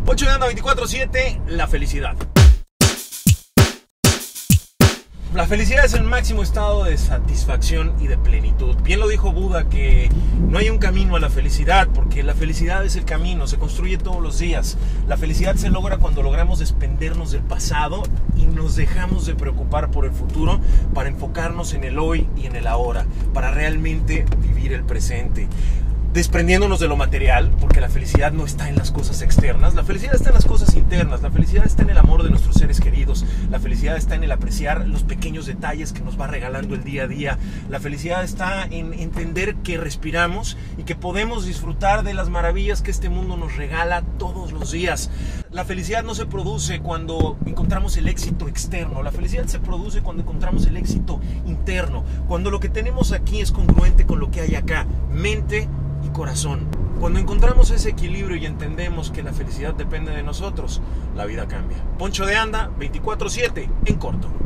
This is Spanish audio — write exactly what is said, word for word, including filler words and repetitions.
ocho de anda veinticuatro siete, la felicidad. La felicidad es el máximo estado de satisfacción y de plenitud. Bien lo dijo Buda, que no hay un camino a la felicidad, porque la felicidad es el camino, se construye todos los días. La felicidad se logra cuando logramos desprendernos del pasado y nos dejamos de preocupar por el futuro para enfocarnos en el hoy y en el ahora, para realmente vivir el presente. Desprendiéndonos de lo material, porque la felicidad no está en las cosas externas, la felicidad está en las cosas internas, la felicidad está en el amor de nuestros seres queridos, la felicidad está en el apreciar los pequeños detalles que nos va regalando el día a día, la felicidad está en entender que respiramos y que podemos disfrutar de las maravillas que este mundo nos regala todos los días. La felicidad no se produce cuando encontramos el éxito externo, la felicidad se produce cuando encontramos el éxito interno, cuando lo que tenemos aquí es congruente con lo que hay acá, mente y corazón. Cuando encontramos ese equilibrio y entendemos que la felicidad depende de nosotros, la vida cambia. Poncho de Anda, veinticuatro siete, en corto.